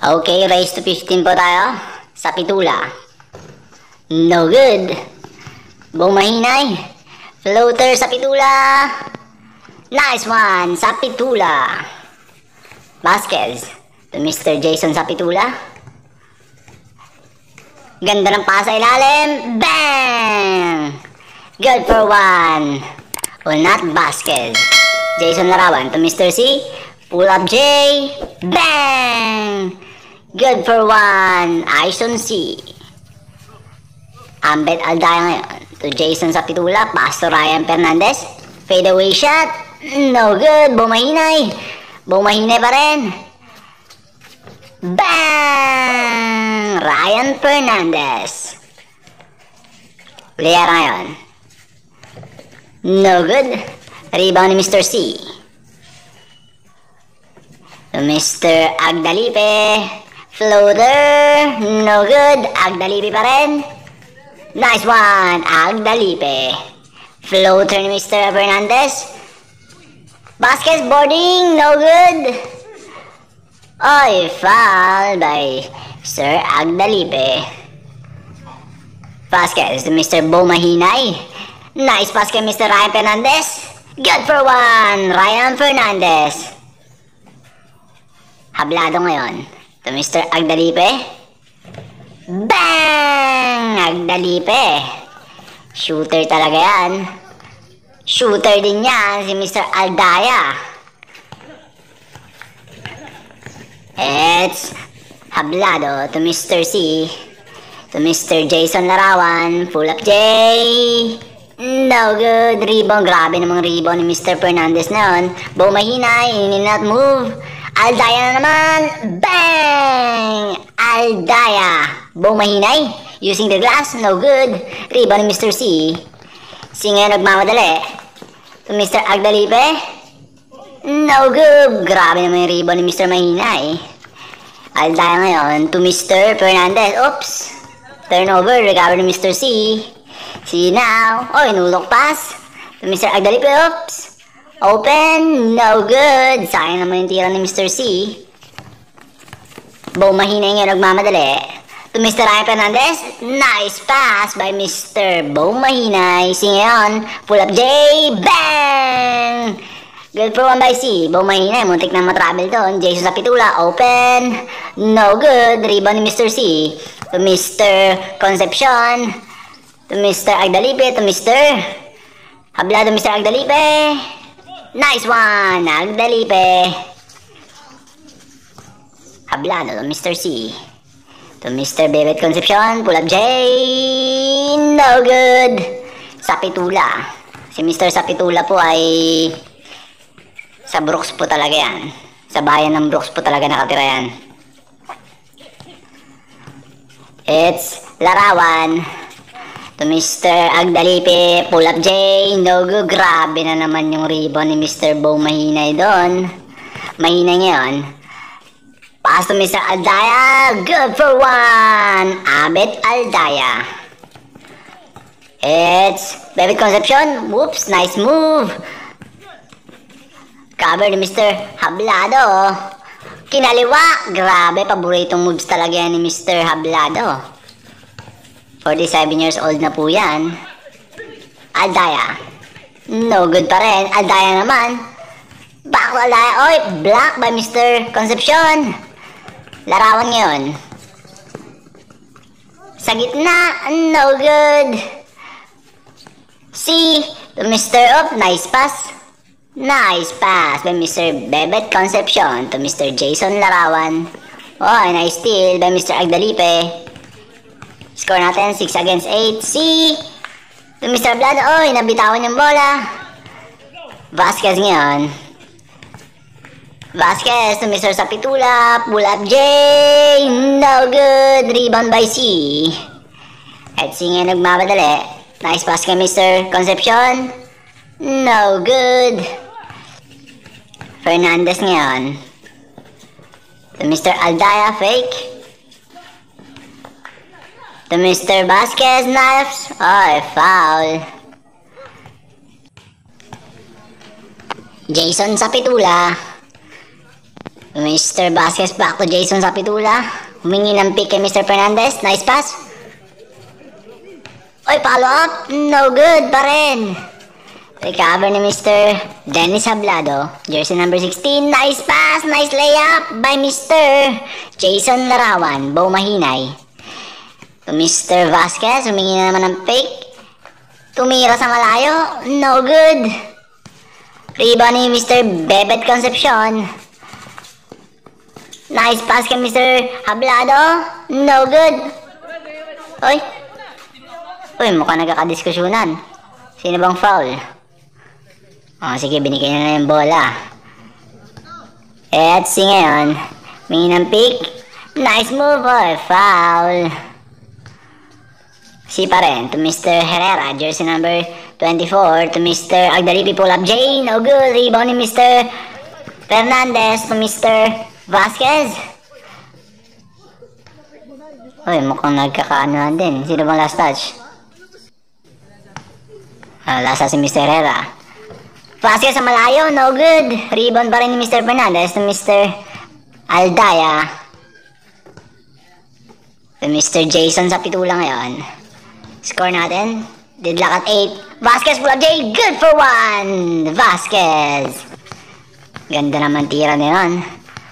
Okay, raise to 15 po tayo. Sa pitula. No good. Bong mahinay. Floater sa pitula. Nice one. Sa pitula. Vasquez. To Mr. Jason sa pitula. Ganda ng pasa ilalim. Bang! Good for one. Well, not Vasquez. Jason Larawan to Mr. C. Pull up J. Bang! Good for one. Ison C. Ambet Aldaya ngayon. To Jason sa pitula. Pass to Ryan Fernandez. Fade away shot. No good. Bumahinay. Bumahinay pa rin. Bang! Ryan Fernandez. Liyara ngayon. No good. Rebound ni Mr. C. To Mr. Agdalipe. Floater. No good. Agdalipe pa rin. Nice one. Agdalipe. Floater ni Mr. Fernandez. Vasquez boarding. No good. Oy, foul by Sir Agdalipe. Vasquez to Mr. Bumahinay. Nice pass kay Mr. Ryan Fernandez. Good for one. Ryan Fernandez. Hablado ngayon. To Mr. Agdalipe. Bang! Agdalipe. Shooter talaga yan. Shooter din yan si Mr. Aldaya. It's hablado to Mr. C. To Mr. Jason Larawan. Pull up J. No good. Rebound. Grabe namang rebound ni Mr. Fernandez na yun. Bumahinay. In not move. Aldaya na naman. Bang! Aldaya. Bumahinay. Using the glass. No good. Rebound ni Mr. C. C ngayon nagmamadali. To Mr. Agdalipe. No good. Grabe naman yung rebound ni Mr. Mahinay. Aldaya ngayon. To Mr. Fernandez. Oops. Turnover. Recover ni Mr. C. See now. Oh, inulok pass. To Mr. Agdalipe. Oops. Open. No good. Sayang naman yung tira ni Mr. C. Bumahinay ngayon nagmamadali. To Mr. Ryan Fernandez. Nice pass by Mr. Bumahinay. See ngayon. Pull up J. Bang! Good for one by C. Bumahinay. Muntik na matravel doon. Jason sa pitula. Open. No good. Rebound ni Mr. C. To Mr. Concepcion. To Mr. Agdalipe. To Mr. Hablado Mr. Agdalipe. Nice one. Agdalipe. Hablado to Mr. C. To Mr. Bebet Concepcion. Pull up J. No good. Sa pitula. Si Mr. sa pitula po ay sa Brooks po talaga yan. Sa bayan ng Brooks po talaga nakatira yan. It's Larawan. To Mr. Agdalipe. Pull up J. No good. Grabe na naman yung rebound ni Mr. Bumahinay doon. Mahinay ngayon. Pass to Mr. Aldaya. Good for one. Abet Aldaya. It's Bebet Concepcion. Whoops. Nice move. Cover ni Mr. Hablado. Kinaliwa. Grabe. Paboritong moves talaga yan ni Mr. Hablado. 47 years old na po yan. Aldaya. No good pa rin. Aldaya naman. Back to Aldaya. Oy, block by Mr. Concepcion. Larawan ngayon. Sa gitna. No good. C. To Mr. Up. Nice pass. Nice pass by Mr. Bebet Concepcion. To Mr. Jason Larawan. Oh, nice steal by Mr. Agdalipe. Score natin 6 against 8. C. To Mr. Vlad. Oy, nabitawan yung bola. Vasquez ngayon. Vasquez to Mr. Sapitula. Pull up J. No good. Rebound by C. At C ngayon nagmamadali. Nice pass kay Mr. Concepcion. No good. Fernandez ngayon. To Mr. Aldaya. Fake. To Mr. Vasquez, knives. Oh, foul. Jason sa pitula. Mr. Vasquez back to Jason sa pitula. Humingi ng pick kay Mr. Fernandez. Nice pass. Oy, follow up. No good pa rin. Recover ni Mr. Dennis Hablado. Jersey number 16. Nice pass. Nice layup by Mr. Jason Larawan. Bo Mahinay. To Mr. Vasquez. Humingi na naman ng pick. Tumira sa malayo. No good. Rebound ni Mr. Bebet Concepcion. Nice pass kay Mr. Hablado. No good. Oy. Uy, mukhang nagkakadiskusyonan. Sino bang foul? Sige, binigay na yung bola. At si ngayon, may ng pick. Nice move, boy. Foul. Si pa rin, to Mr. Herrera, jersey number 24, to Mr. Agdalipi, pull up J. No good. Rebound ni Mr. Fernandez, to Mr. Vasquez. Uy, mukhang nagkakaanoan din. Sino bang last touch? Lasa si Mr. Herrera. Vasquez sa malayo, no good. Rebound pa rin ni Mr. Fernandez to Mr. Aldaya. To Mr. Jason sa pitula ngayon. Score natin. Deadlock at 8. Vasquez pull up J. Good for 1. Vasquez. Ganda naman tira na yun.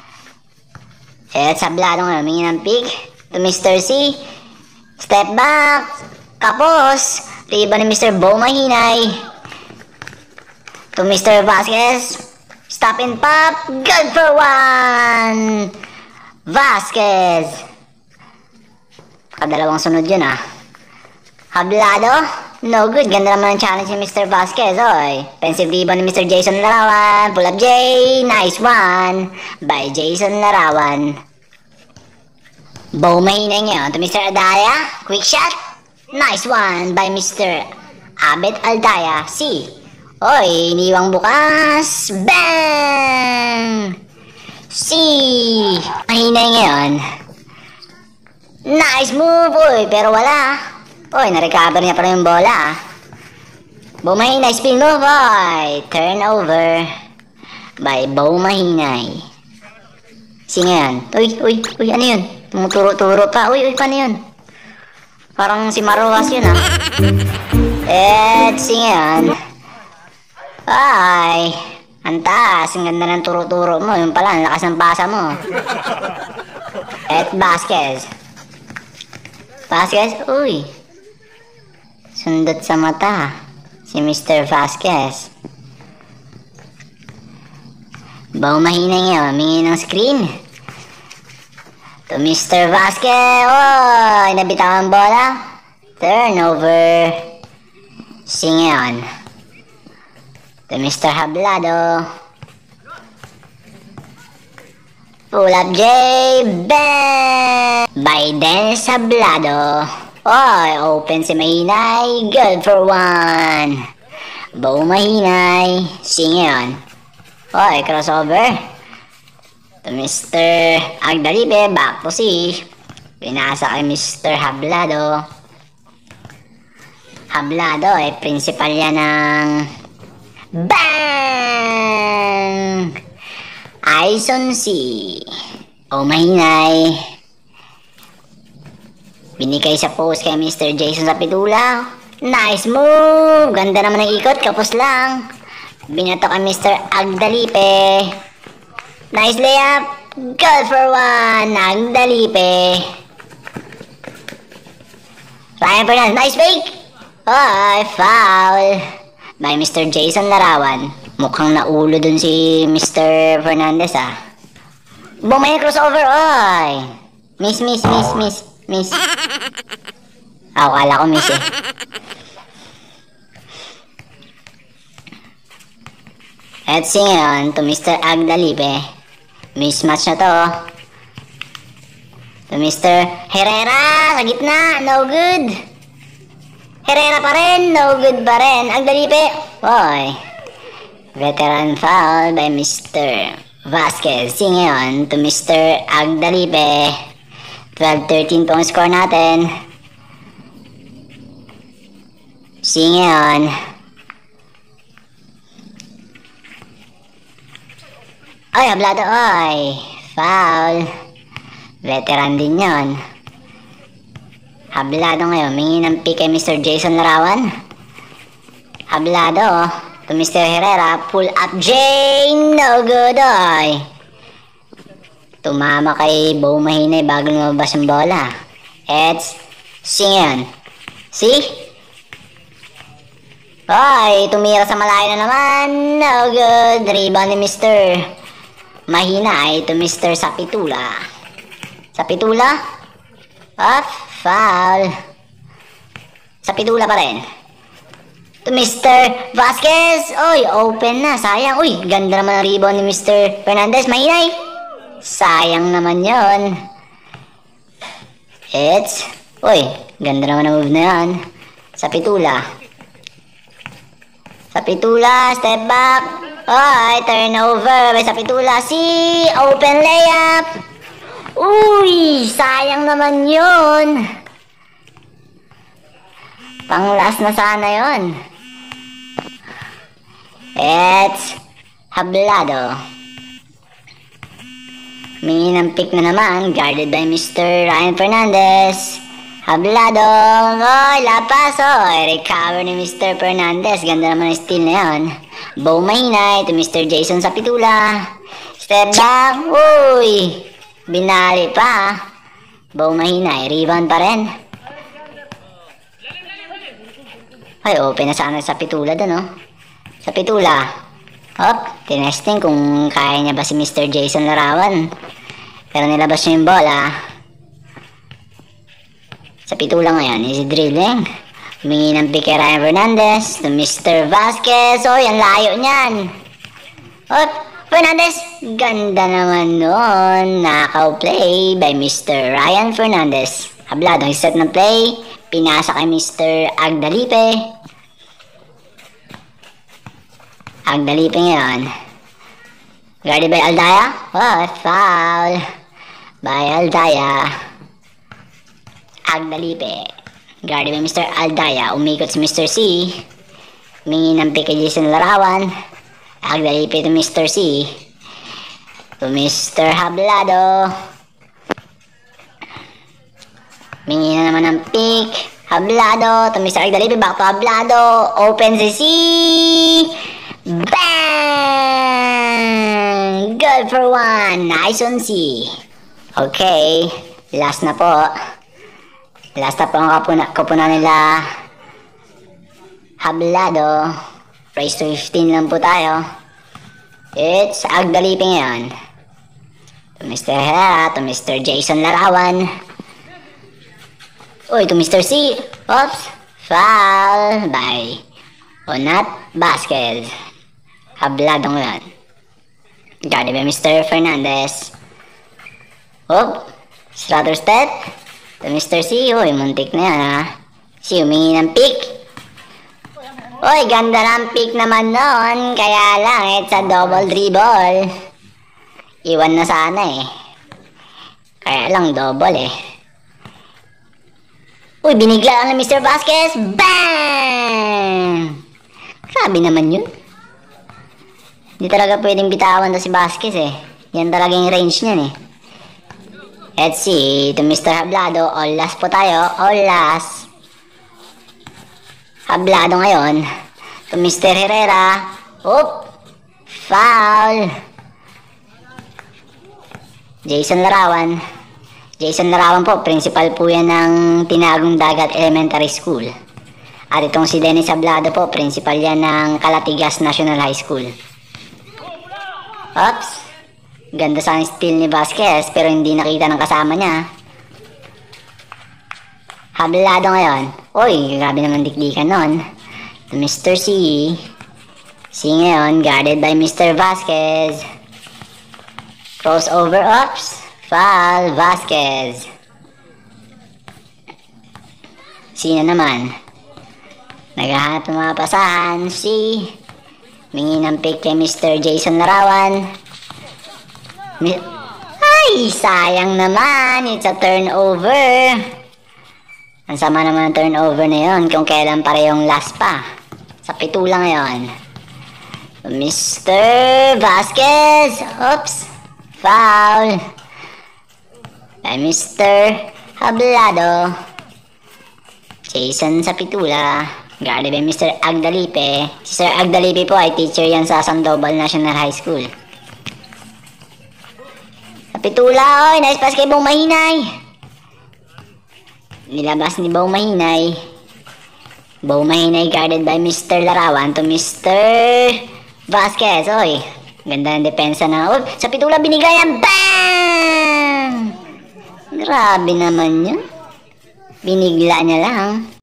At Sablado ngayon, humingi ng pick. To Mr. C. Step back. Kapos. Rebound ni Mr. Bo Mahinay. To Mr. Vasquez. Stop and pop. Good for 1. Vasquez. Kadalawang sunod yun Hablado. No good. Ganda naman ang challenge ni Mr. Vasquez. Oy. Offensive rebound ni Mr. Jason Larawan. Pull up J. Nice one. By Jason Larawan. Bo Mahinay ngayon. To Mr. Adaya. Quick shot. Nice one by Mr. Abet Aldaya. C. Oy, iniwang bukas. Bang! C. Mahinay ngayon. Nice move, oy. Pero wala. Oy, na-recover niya pa rin yung bola. Bo Mahinay, spin move, oy. Turnover by Bo Mahinay. C ngayon. Uy, ano yun? Tumuturo-turo pa. Uy, paano yun? Parang si Maroas yun Et si ngayon. Ay, ang taas. Ang ganda ng turo-turo mo. Yung pala, ang lakas ng pasa mo. Et Vasquez. Vasquez, uy. Sundot sa mata. Si Mr. Vasquez. Bo Mahinay ngayon. Humingi ng screen. To Mr. Vasquez. Oh, nabitawan bola. Turnover. Singayon. To Mr. Hablado. Pull up J. Bang! By Dennis Hablado. Oh, open si Mahinay. Good for 1. Bo Mahinay. Singayon. Oh, crossover. To Mr. Agdalipe, back to C. Pinasa kay Mr. Hablado. Hablado, principal yan ng bang! Ison C. O Mahinay. Binigay sa post kay Mr. Jason sa pitula. Nice move! Ganda naman ng ikot, kapos lang. Binato kay Mr. Agdalipe. Nice layup. Good for 1. Agdalipe. Ryan Fernandez. Nice fake. Oh, foul. By Mr. Jason Larawan. Mukhang naulo dun si Mr. Fernandez Bumay crossover. Oy. Miss. Kala ko miss At ngayon, to Mr. Agdalipe. Mismatch na to. To Mr. Herrera. Sa gitna. No good. Herrera pa rin. No good pa rin. Agdalipe. Boy. Veteran foul by Mr. Vasquez. Ngayon, to Mr. Agdalipe. 12-13 po ang score natin. Ngayon. Ay, hablado, ay. Foul. Veteran din yon. Hablado ngayon. Mingi ng pick kay Mr. Jason Larawan. Hablado to Mr. Herrera. Pull up J. No good, ay. Tumama kay Bo Mahinay bago lumabas yung bola. It's Singan. See? Ay, tumira sa malayo na naman. No good. Rebound ni Mr. Mahinay to Mr. Sapitula. Sapitula? Off. Foul. Sapitula pa rin. To Mr. Vasquez. Uy, open na. Sayang. Uy, ganda naman ang rebound ni Mr. Fernandez. Mahinay. Sayang naman yon. It's... Uy, ganda naman ang move na yan. Sapitula. Sapitula, step back. Ay, turnover. May Sapitula. Si open layup. Uy, sayang naman yun. Pang-last na sana yun. It's hablado. Mingi ng pick na naman. Guarded by Mr. Ryan Fernandez. Hablado. Oy, lapas. Oy, recover ni Mr. Fernandez. Ganda naman ang steal na yun. Bo Mahinay to Mr. Jason Sapitula. Step back. Uy, binali pa. Bo Mahinay. Rebound pa rin. Ay, open na sana Sapitula doon, oh. Sapitula. Hop, tinesting kung kaya niya ba si Mr. Jason Larawan. Pero nilabas niya yung bola. Sapitula ngayon, easy drilling. Humingi ng pick kay Ryan Fernandez to Mr. Vasquez. Oy, ang layo niyan. Hop, Fernandez. Ganda naman nun. Knockout play by Mr. Ryan Fernandez. Habladong set ng play. Pinasa kay Mr. Agdalipe. Agdalipe ngayon. Guarded by Aldaya. Oh, foul by Aldaya. Agdalipe. Guarded by Mr. Aldaya. Umikot si Mr. C. Humingi ng pick kay Jason Larawan. Agdalipe to Mr. C. To Mr. Hablado. Humingi na naman ng pick. Hablado to Mr. Agdalipe. Back to Hablado. Open si C. Bang! Good for one. Nice on C. Okay. Last na po. Last na po ang kupunan nila. Hablado. Raise to 15 lang po tayo. It's Agdalipe ngayon. To Mr. Herrera. To Mr. Jason Larawan. Uy, to Mr. C. Oops. Foul by Onat Vasquez. Hablado ngayon. Guarded by Mr. Fernandez. Hop. Straddle step. To Mr. C. Uy, muntik na yan, ha. Si humingi ng pick. Uy, ganda ng pick naman nun. Kaya lang, it's a double dribble. Iwan na sana eh. Kaya lang, double eh. Uy, binigla lang ng Mr. Vasquez. Bang! Grabe naman yun. Hindi talaga pwedeng bitawan na si Vasquez eh. Yan talaga yung range niyan eh. Let's see, to Mr. Hablado. All last po tayo. All last. Hablado ngayon. To Mr. Herrera. Oop. Foul. Jason Larawan. Jason Larawan po, principal po yan ng Tinagong Dagat Elementary School. At itong si Dennis Hablado po, principal yan ng Kalatigas National High School. Oops. Ganda sa steal ni Vasquez pero hindi nakita ng kasama niya. Hablado ngayon. Uy, grabe naman dikdikan nun. To Mr. C. C ngayon, guarded by Mr. Vasquez. Crossover, oops. Foul, Vasquez. C na naman. Naghahanap ng mga pasahan. C. Mingi ng pick kay Mr. Jason Larawan. Ay, sayang naman. It's a turnover. Ang sama naman ng turnover na yun kung kailan parehong last pa. Sapitula ngayon. Mr. Vasquez. Oops. Foul. By Mr. Hablado. Jason Sapitula. Guarded by Mr. Agdalipe. Si Sir Agdalipe po ay teacher yan sa Sandoval National High School. Sapitula, oy, nice pass kay Bong Mahinay. Nilabas ni Bong Mahinay. Bong Mahinay guarded by Mr. Larawan to Mr. Vasquez, oy. Ganda ng depensa na. Oh, Sapitula binigayan. Bang! Grabe naman yun. Binigla niya lang.